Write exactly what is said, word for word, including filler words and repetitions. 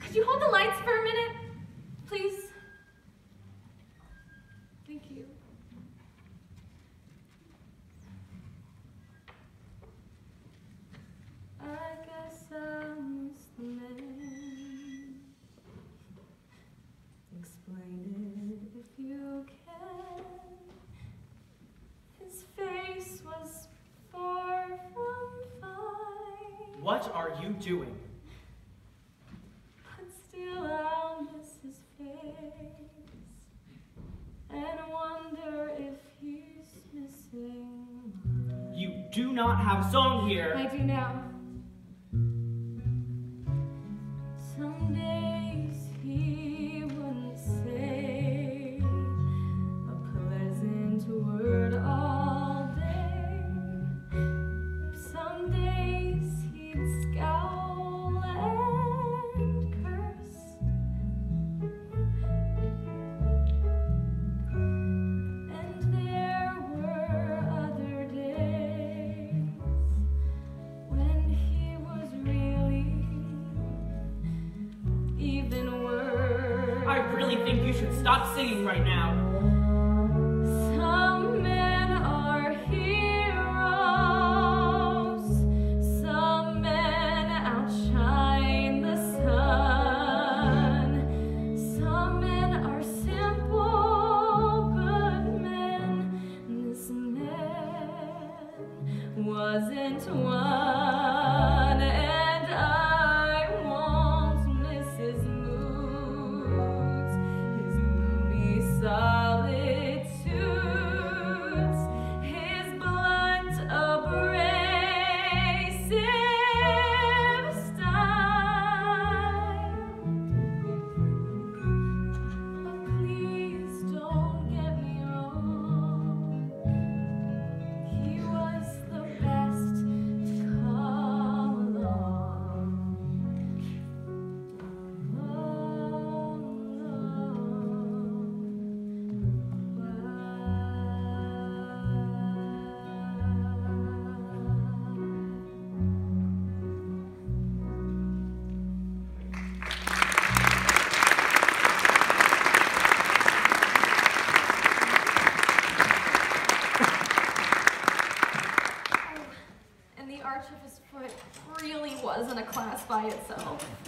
Could you hold the lights for a minute, please? Thank you. I guess I missed the man. Explain it if you can. His face was far from fine. What are you doing? But still I'll miss his face and wonder if he's missing mine. You do not have a song here. I do now. Some days he wouldn't say a pleasant word all day. Some days he'd scowl and curse. And there were other days when he was really even worse. I really think you should stop singing right now. Some men are heroes, some men outshine the sun, some men are simple, good men. This man wasn't one, and I won't miss his moods, his gloomy solitudes, his blunt, abrasive style. But please don't get me wrong, he was the best to come along. Long, and the arch of his foot really was in a class by itself.